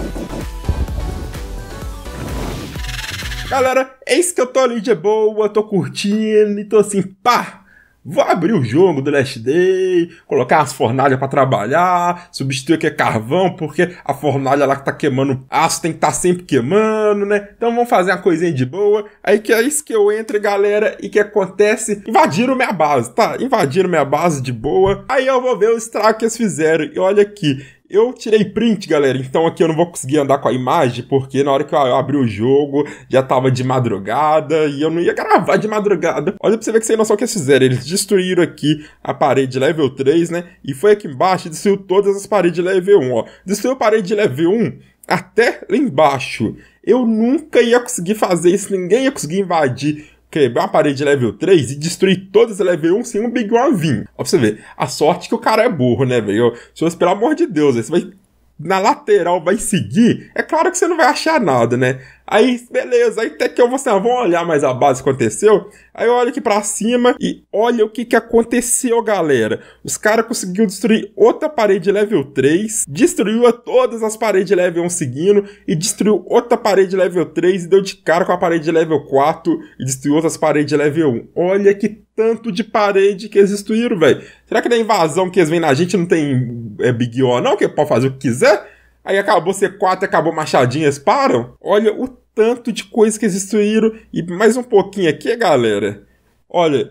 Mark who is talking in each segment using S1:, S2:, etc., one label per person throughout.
S1: Galera, eis que eu tô ali de boa, tô curtindo e tô assim, pá! Vou abrir o jogo do Last Day, colocar as fornalhas pra trabalhar, substituir aqui carvão, porque a fornalha lá que tá queimando aço tem que tá sempre queimando, né? Então vamos fazer uma coisinha de boa. Aí que é isso que eu entro, galera, e que acontece? Invadiram minha base, tá? Invadiram minha base de boa. Aí eu vou ver o estrago que eles fizeram. E olha aqui. Eu tirei print, galera, então aqui eu não vou conseguir andar com a imagem, porque na hora que eu abri o jogo, já tava de madrugada, e eu não ia gravar de madrugada. Olha pra você ver que sem noção o que eles fizeram. Eles destruíram aqui a parede level 3, né? E foi aqui embaixo e destruiu todas as paredes level 1, ó. Destruiu a parede level 1 até lá embaixo. Eu nunca ia conseguir fazer isso, ninguém ia conseguir invadir, quebrar uma parede level 3 e destruir todas as level 1 sem um Big One vir. Ó, pra você ver, a sorte que o cara é burro, né, velho? Se você, pelo amor de Deus, você vai na lateral, vai seguir, é claro que você não vai achar nada, né? Aí, beleza, aí até que eu vou assim, vamos olhar mais a base que aconteceu. Aí eu olho aqui pra cima e olha o que aconteceu, galera. Os caras conseguiram destruir outra parede level 3, destruiu todas as paredes level 1 seguindo, e destruiu outra parede level 3 e deu de cara com a parede level 4 e destruiu outras paredes level 1. Olha que tanto de parede que eles destruíram, velho. Será que na invasão que eles vêm na gente não tem Big O não? Que pode fazer o que quiser? Aí acabou C4 e acabou machadinho, eles param? Olha o tanto de coisa que eles destruíram. E mais um pouquinho aqui, galera. Olha,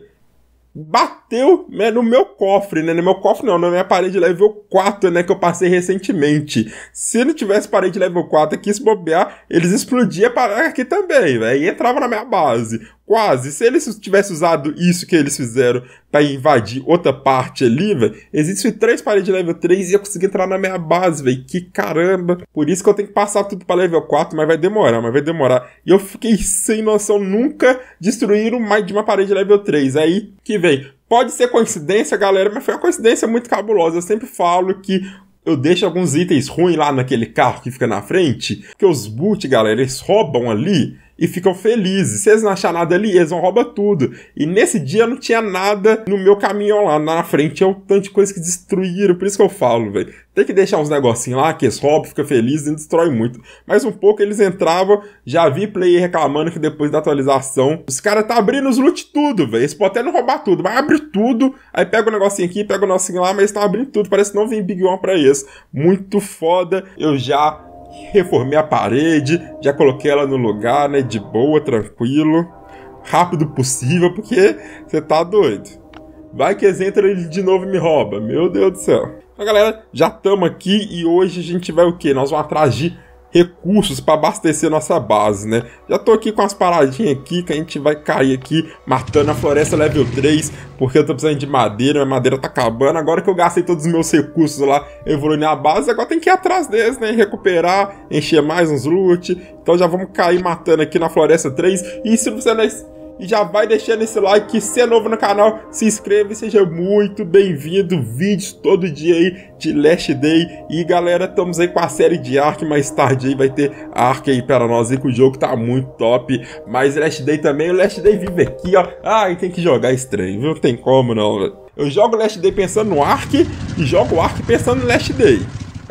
S1: bateu, né, no meu cofre, né? No meu cofre não, na minha parede level 4, né? Que eu passei recentemente. Se não tivesse parede level 4 aqui, se bobear, eles explodiam aqui também, velho. E entrava na minha base. Quase. Se eles tivessem usado isso que eles fizeram pra invadir outra parte ali, velho, existem 3 paredes level 3 e eu consegui entrar na minha base, velho. Que caramba. Por isso que eu tenho que passar tudo pra level 4, mas vai demorar. E eu fiquei sem noção, nunca destruíram mais de uma parede level 3. Aí que vem. Pode ser coincidência, galera, mas foi uma coincidência muito cabulosa. Eu sempre falo que eu deixo alguns itens ruins lá naquele carro que fica na frente, que os boot, galera, eles roubam ali e ficam felizes. Se eles não acharem nada ali, eles vão roubar tudo. E nesse dia não tinha nada no meu caminhão lá na frente. É o tanto de coisa que destruíram. Por isso que eu falo, velho. Tem que deixar uns negocinhos lá que eles roubam, ficam felizes e destrói muito. Mas um pouco eles entravam, já vi player reclamando que depois da atualização, os caras tá abrindo os loot tudo, velho. Eles podem até não roubar tudo, mas abre tudo. Aí pega o negocinho aqui, pega o negocinho lá, mas eles estão abrindo tudo. Parece que não vem Big One pra eles. Muito foda. Eu já reformei a parede, já coloquei ela no lugar, né, de boa, tranquilo, rápido possível, porque você tá doido. Vai que eles entram de novo e me roubam, meu Deus do céu. Então, galera, já estamos aqui e hoje a gente vai o quê? Nós vamos atrás de recursos para abastecer nossa base, né? Já tô aqui com as paradinhas aqui, que a gente vai cair aqui, matando a floresta level 3, porque eu tô precisando de madeira, minha madeira tá acabando. Agora que eu gastei todos os meus recursos lá, evoluindo a base, agora tem que ir atrás deles, né? Recuperar, encher mais uns loot. Então já vamos cair matando aqui na floresta 3. E se você não... E já vai deixando esse like, se é novo no canal, se inscreva e seja muito bem-vindo. Vídeos todo dia aí de Last Day. E galera, estamos aí com a série de Ark, mais tarde aí vai ter Ark aí para nós aí, que o jogo tá muito top. Mas Last Day também, o Last Day vive aqui, ó. Ah, e tem que jogar estranho, viu? Não tem como não, velho. Eu jogo Last Day pensando no Ark e jogo o Ark pensando no Last Day.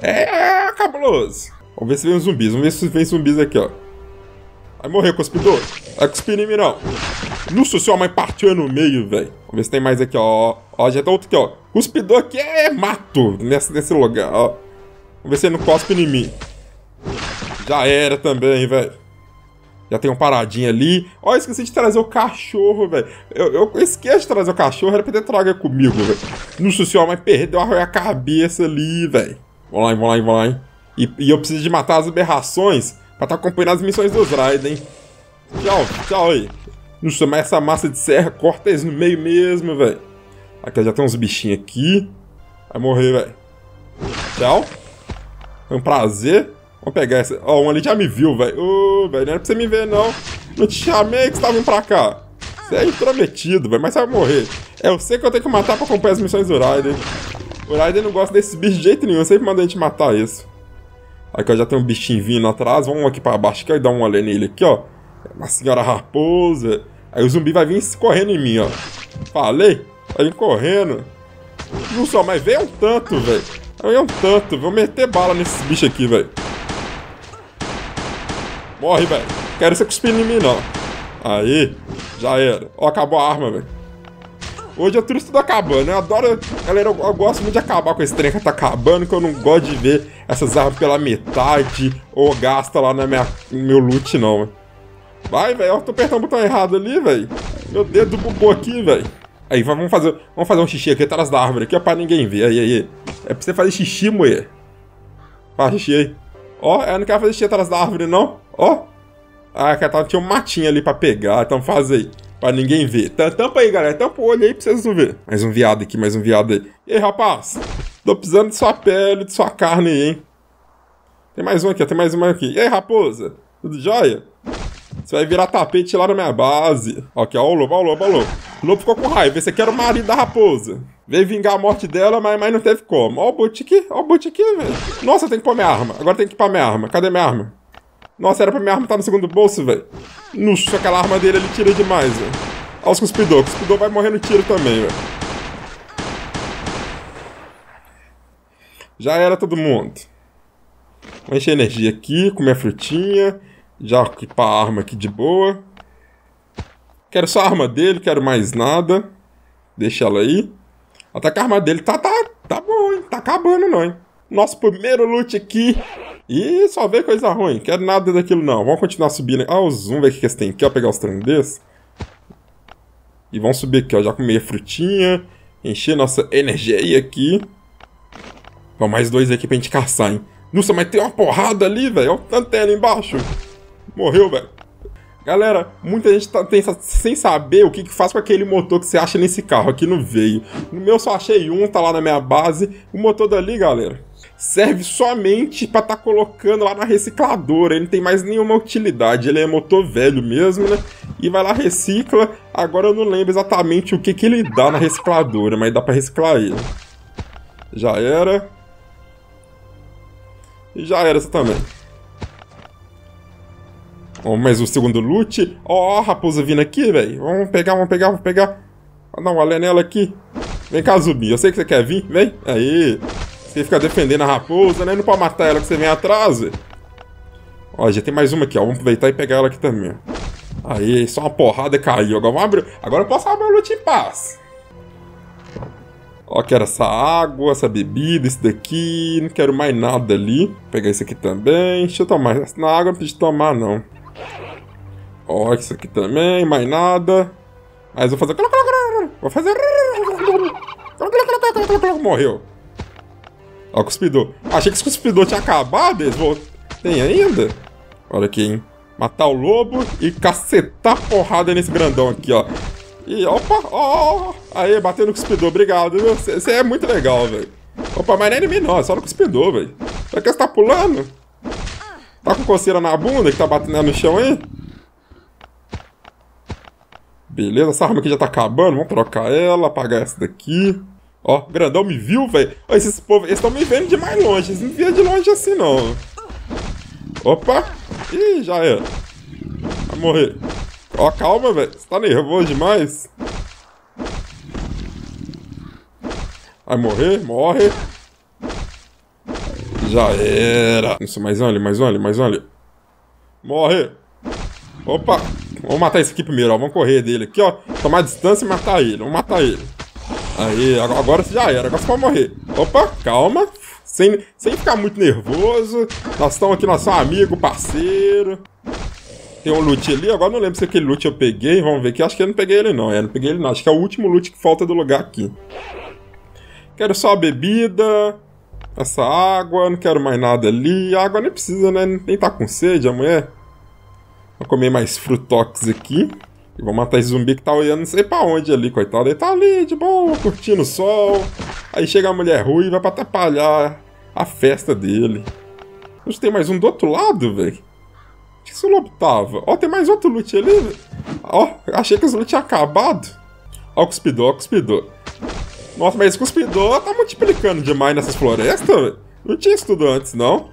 S1: É cabuloso. Vamos ver se vem uns zumbis, vamos ver se vem zumbis aqui, ó. Vai morrer, cuspidor. Vai cuspir em mim, não. Nossa, sua mãe partiu no meio, velho. Vamos ver se tem mais aqui, ó. Ó, já tá outro aqui, ó. Cuspidor aqui é mato nesse lugar, ó. Vamos ver se ele não cospe em mim. Já era também, velho. Já tem um paradinho ali. Ó, esqueci de trazer o cachorro, velho. Eu esqueci de trazer o cachorro, era pra ter trago comigo, velho. Nossa, sua mãe perdeu a cabeça ali, velho. Vamos lá, hein. E eu preciso de matar as aberrações pra estar acompanhando as missões dos Raiden, hein. Tchau aí. Nossa, mas essa massa de serra corta eles no meio mesmo, velho. Aqui já tem uns bichinhos aqui. Vai morrer, velho. Tchau. Foi um prazer. Vamos pegar essa. Ó, um ali já me viu, velho. Ô, velho, não era pra você me ver, não. Não te chamei que você tava vindo pra cá. Você é intrometido, velho, mas você vai morrer. Eu sei que eu tenho que matar pra acompanhar as missões do Raiden. O Raiden não gosta desses bichos de jeito nenhum. Eu sempre mando a gente matar isso. Aqui, ó, já tem um bichinho vindo atrás. Vamos aqui pra baixo aqui, ó, e dar uma olhada nele aqui, ó. Uma senhora raposa. Aí o zumbi vai vir correndo em mim, ó. Falei? Vai vir correndo. Não só, mas veio um tanto, velho. Veio um tanto. Vou meter bala nesses bichos aqui, velho. Morre, velho. Quero você cuspindo em mim, não. Aí, já era. Ó, acabou a arma, velho. Hoje eu trouxe tudo acabando. Eu adoro... Galera, eu gosto muito de acabar com esse trem que tá acabando, que eu não gosto de ver essas armas pela metade ou gasta lá no meu loot, não, velho. Vai, velho. Eu tô apertando o botão errado ali, velho. Meu dedo bugou aqui, velho. Aí, vamos fazer um xixi aqui atrás da árvore, aqui, ó, pra ninguém ver. Aí. É pra você fazer xixi, mulher. Faz xixi aí. Ó, eu não quero fazer xixi atrás da árvore, não. Ó. Ah, tinha um matinho ali pra pegar, então faz aí. Pra ninguém ver. Tampa aí, galera. Tampa o olho aí pra vocês não verem. Mais um viado aqui, mais um viado aí. E aí, rapaz? Tô precisando de sua pele, de sua carne aí, hein? Tem mais um aqui, ó. Tem mais uma aqui. E aí, raposa? Tudo jóia? Você vai virar tapete lá na minha base. Ó, aqui, ó. Ó o lobo, ó o lobo, ó o lobo. O lobo ficou com raiva. Esse aqui era o marido da raposa. Veio vingar a morte dela, mas não teve como. Ó o boot aqui. Ó o boot aqui, velho. Nossa, eu tenho que pôr minha arma. Agora tem que pôr minha arma. Cadê minha arma? Nossa, era pra minha arma estar no segundo bolso, velho. Nossa, aquela arma dele, ele tira demais, velho. Olha os cuspidor. O cuspidor vai morrer no tiro também, velho. Já era todo mundo. Vou encher energia aqui, comer a frutinha. Já equipar a arma aqui de boa. Quero só a arma dele, quero mais nada. Deixa ela aí. Até que a arma dele tá bom, hein? Tá acabando não, hein? Nosso primeiro loot aqui. E só veio coisa ruim. Quero nada daquilo não. Vamos continuar subindo. Ah, o zoom, ver o que eles têm aqui, ó. Pegar os trem desses. E vamos subir aqui, ó. Já comer a frutinha. Encher nossa energia aqui. Vamos mais dois aqui pra gente caçar, hein? Nossa, mas tem uma porrada ali, velho. Olha o tanto ali embaixo. Morreu, velho. Galera, muita gente tá sem saber o que faz com aquele motor que você acha nesse carro. Aqui não veio. No meu só achei um, tá lá na minha base. O motor dali, galera, serve somente pra tá colocando lá na recicladora. Ele não tem mais nenhuma utilidade. Ele é motor velho mesmo, né? E vai lá, recicla. Agora eu não lembro exatamente o que ele dá na recicladora, mas dá pra reciclar ele. Já era. E já era essa também. Vamos mais o segundo loot. Ó, a raposa vindo aqui, velho. Vamos pegar. Vou dar uma olhada nela aqui. Vem cá, Zumbi. Eu sei que você quer vir. Vem. Aí. Você fica defendendo a raposa, né? Não pode matar ela que você vem atrás, velho. Ó, já tem mais uma aqui, ó. Vamos aproveitar e pegar ela aqui também. Aí, só uma porrada e caiu. Agora vamos abrir. Agora eu posso abrir o loot em paz. Ó, quero essa água, essa bebida, isso daqui. Não quero mais nada ali. Vou pegar isso aqui também. Deixa eu tomar. Na água não precisa tomar, não. Ó, isso aqui também. Mais nada. Mas vou fazer... Vou fazer... Morreu. Ó, cuspidor. Achei que esse cuspidor tinha acabado. Tem ainda? Olha aqui, hein. Matar o lobo e cacetar porrada nesse grandão aqui, ó. E opa, ó. Aí, batendo no cuspidor. Obrigado, viu? Você é muito legal, velho. Opa, mas não é inimigo não. É só no cuspidor, velho. Será que você tá pulando? Tá com coceira na bunda que tá batendo no chão aí? Beleza, essa arma aqui já tá acabando. Vamos trocar ela, apagar essa daqui. Ó, o grandão me viu, velho. Esses povos, eles estão me vendo de mais longe. Eles não viam de longe assim, não. Opa. Ih, já era. Vai morrer. Ó, calma, velho. Você tá nervoso demais. Vai morrer, morre. Já era. Isso, mais um ali, mais um ali, mais um ali. Morre. Opa. Vamos matar esse aqui primeiro, ó. Vamos correr dele aqui, ó. Tomar distância e matar ele. Vamos matar ele. Aí, agora já era. Agora você pode morrer. Opa, calma. Sem ficar muito nervoso. Nós estamos aqui, nós somos amigo, parceiro. Tem um loot ali. Agora não lembro se aquele loot eu peguei. Vamos ver aqui. Acho que eu não peguei ele, não. Não peguei ele, não. Acho que é o último loot que falta do lugar aqui. Quero só a bebida. Essa água. Não quero mais nada ali. A água nem precisa, né? Nem tá com sede a mulher. Vou comer mais frutox aqui. E vou matar esse zumbi que tá olhando não sei pra onde ali, coitado. Ele tá ali, de boa, curtindo o sol. Aí chega a mulher ruiva pra atrapalhar a festa dele. Hoje tem mais um do outro lado, velho. Onde que esse lobo tava? Ó, tem mais outro loot ali, velho. Ó, achei que esse loot tinha acabado. Ó o cuspidor, ó o cuspidor. Nossa, mas esse cuspidor tá multiplicando demais nessas florestas, velho. Não tinha isso tudo antes, não.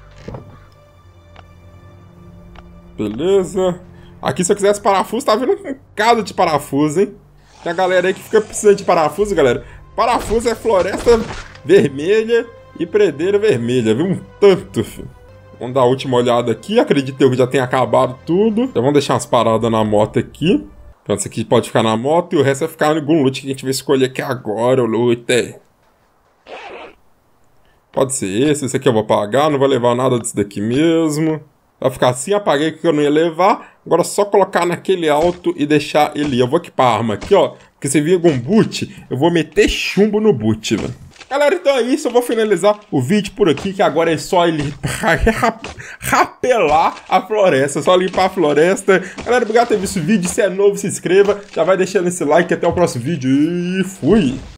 S1: Beleza. Aqui, se eu quisesse parafuso, tá vendo um bocado de parafuso, hein? Tem a galera aí que fica precisando de parafuso, galera. Parafuso é floresta vermelha e predeira vermelha, viu? Um tanto, filho. Vamos dar a última olhada aqui. Acredito eu que já tenha acabado tudo. Já vamos deixar umas paradas na moto aqui. Então esse aqui pode ficar na moto e o resto vai ficar em algum loot que a gente vai escolher aqui agora, o loot. Pode ser esse aqui eu vou apagar, não vou levar nada disso daqui mesmo. Vai ficar assim, apaguei que eu não ia levar. Agora é só colocar naquele alto e deixar ele. Eu vou equipar a arma aqui, ó. Porque se vir algum boot, eu vou meter chumbo no boot, velho. Galera, então é isso. Eu vou finalizar o vídeo por aqui, que agora é só ele rapelar a floresta. Só limpar a floresta. Galera, obrigado por ter visto o vídeo. Se é novo, se inscreva. Já vai deixando esse like. Até o próximo vídeo e fui!